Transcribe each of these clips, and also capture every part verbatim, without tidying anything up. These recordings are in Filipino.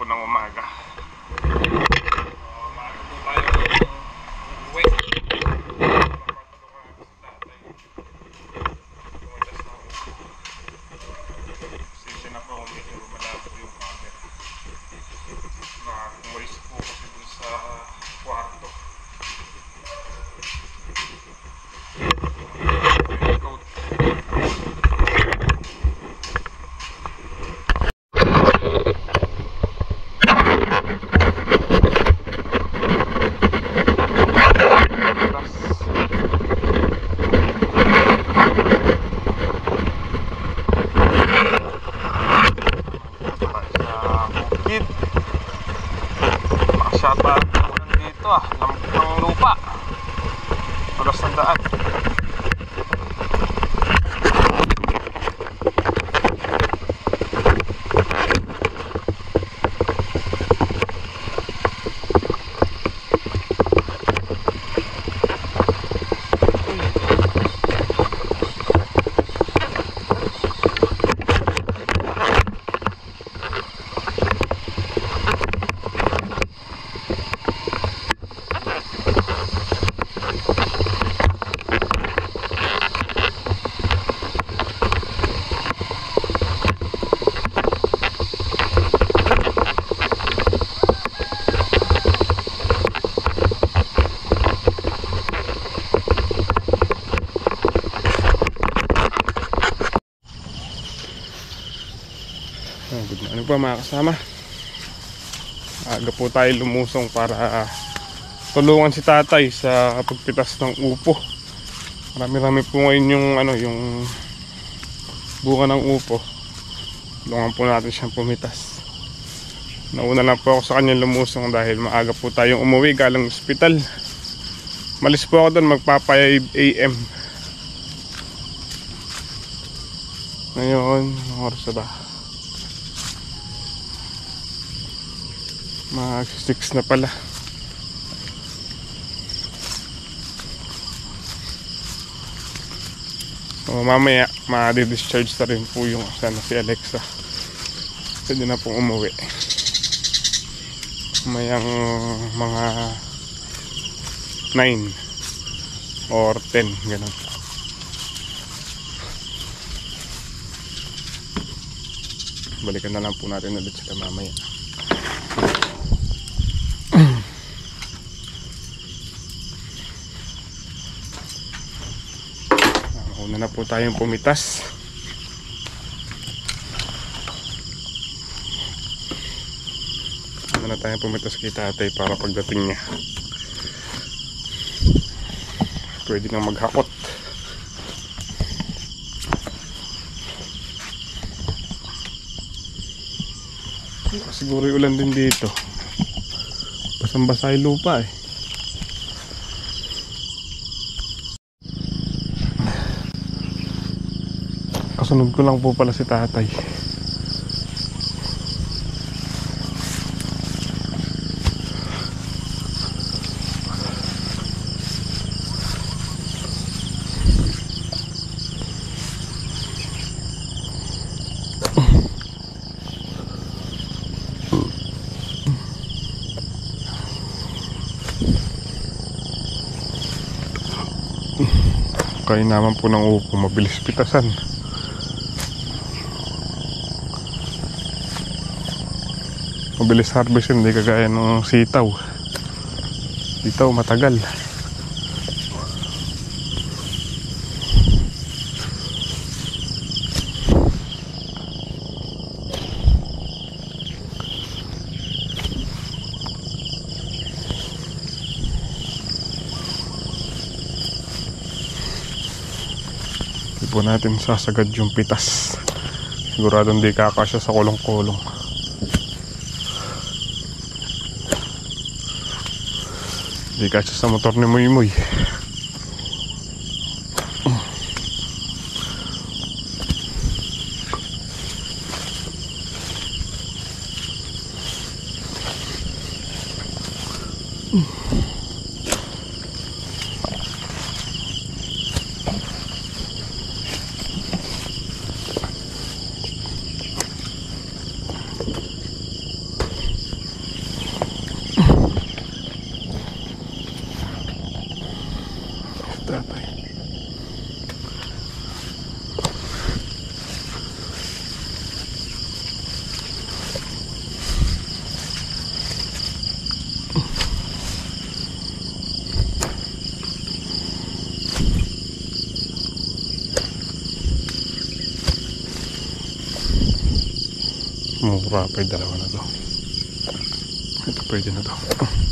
ng umaga. Ano pa mga kasama, aga po tayo lumusong para uh, tulungan si tatay sa pagpitas ng upo. Marami-rami po ngayon yung ano, yung bunga ng upo. Tulungan po natin siyang pumitas. Nauna lang po ako sa kanya lumusong dahil maaga po tayong umuwi galing ospital. Malis po ako doon magpa five A M Ngayon, oras ba? Mag six na pala. So, mamaya ma-discharge na rin po yung sana si Alexa. Pwede na pong umuwi. Mayang mga nine or ten ganun. Balikan na lang po natin ulit sila mamaya. Una na po tayong pumitas. Una na tayong pumitas kay tatay para pagdating niya pwede nang maghakot. Siguro yung ulan din dito. Basang-basa yung lupa eh. Kasunod ko lang po pala si tatay. Kaya naman po ng upo, mabilis pitasan. Mabilis harvest, hindi kagaya ng sitaw. Sitaw matagal. Hindi po natin sasagad yung pitas. Sigurado hindi kakasya sa kulong-kulong. Hindi kasya sa motor ni Muy Muy. tatay. Mura pa yung dalawa na to. Ito pwede na to.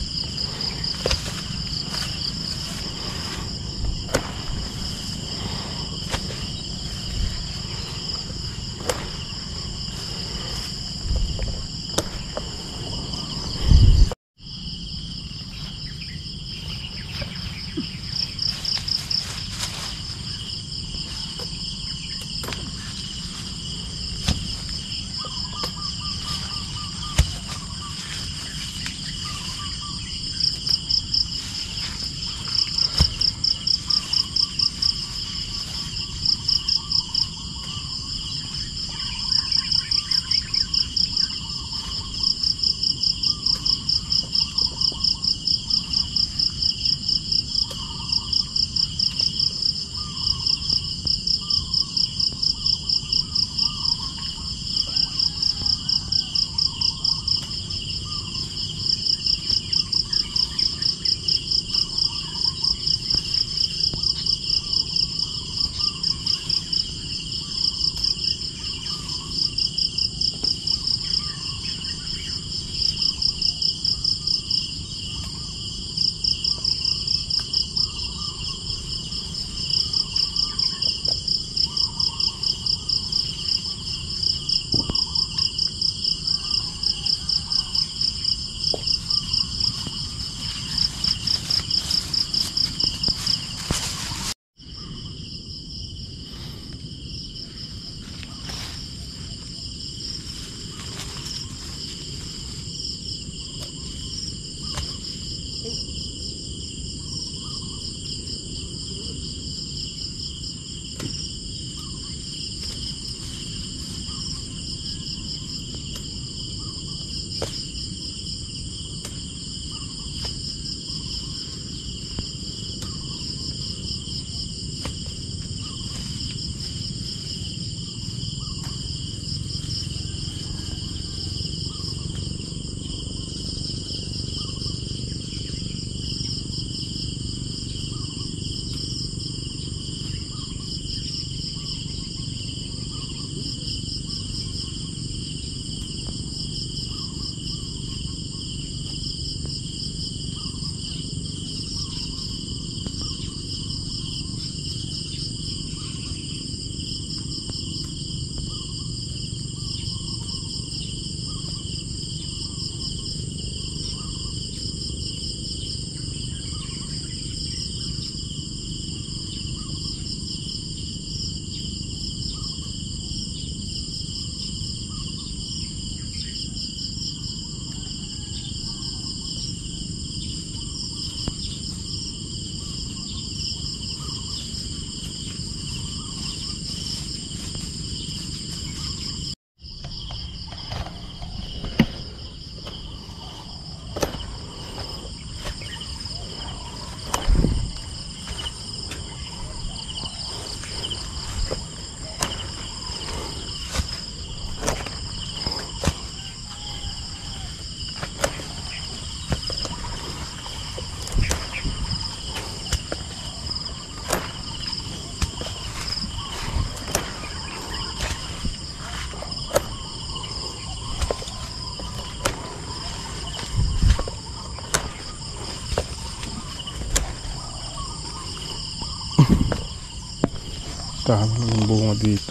Dami ng bunga dito.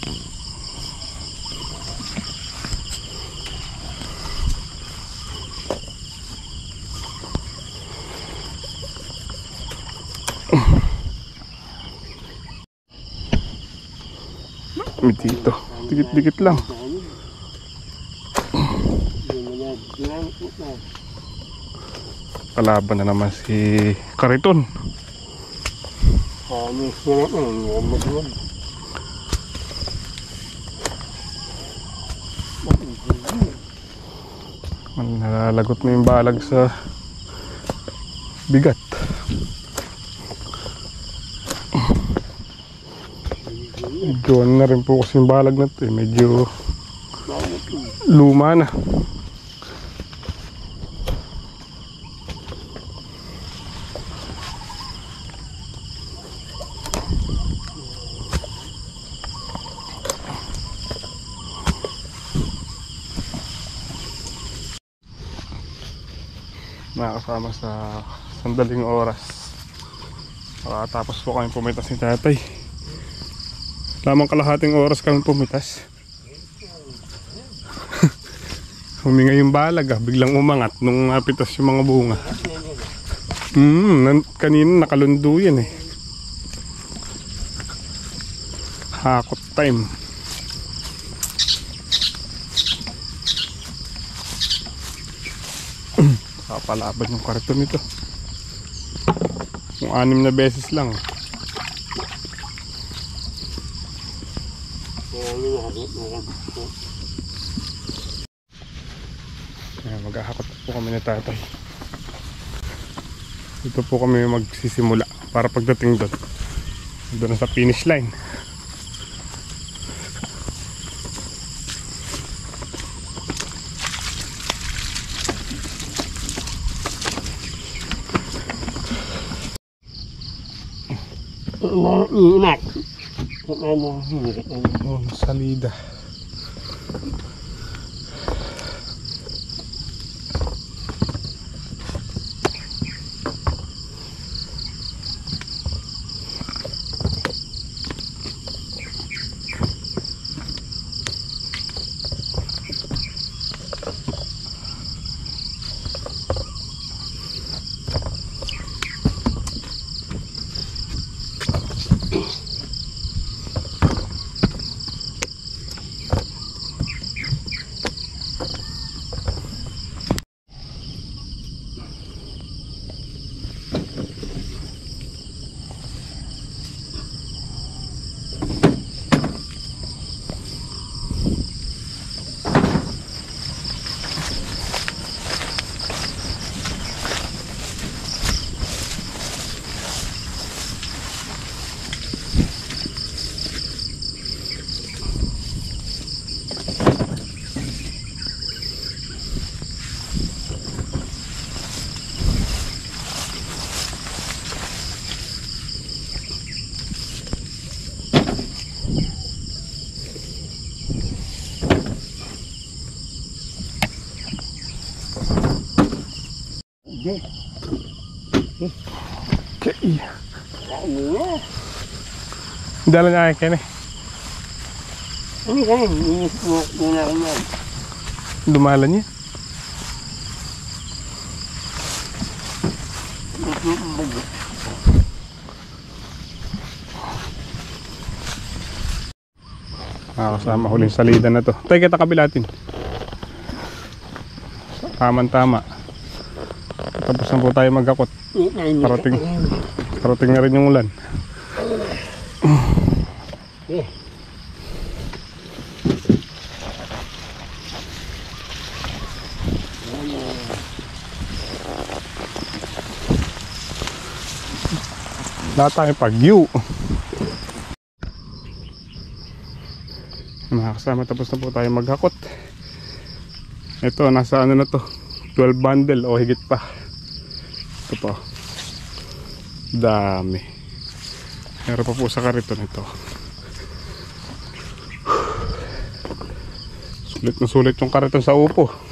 May dito. Dikit-dikit lang. Kalaban na naman si Kariton. Nalalagot mo yung balag sa bigat. Medyo ano na rin po kasi yung balag na ito eh. Medyo luma na. Nakakasama sa sandaling oras. Tapos po kami pumitas ni tatay. Lamang kalahating oras kami pumitas. Huminga yung balag ah, biglang umangat nung napitas yung mga bunga. Hmm, kanina nakalundo yan eh. Hakot time. Kapalaban yung karton nito. Kung anim na beses lang. Ayan, maghahakot po kami na tatay. Dito po kami magsisimula para pagdating doon doon sa finish line. Inak. Oh, salida. Okay. Dala niya kaya eh. Ano ka yun? Dumalan niya. Ah, kasama huling salida na to. Tayo kita kabilatin. Tama-tama. Tapos na po tayo magkakot. Parating, parating na rin yung ulan. Eh. Lahat tayo pagyu. Mga kasama, tapos na po tayo maghakot. Ito, nasa ano na to, twelve bundle o higit pa. Ito po, dami. Meron pa po sa kariton ito. Sulit na sulit yung kariton sa upo.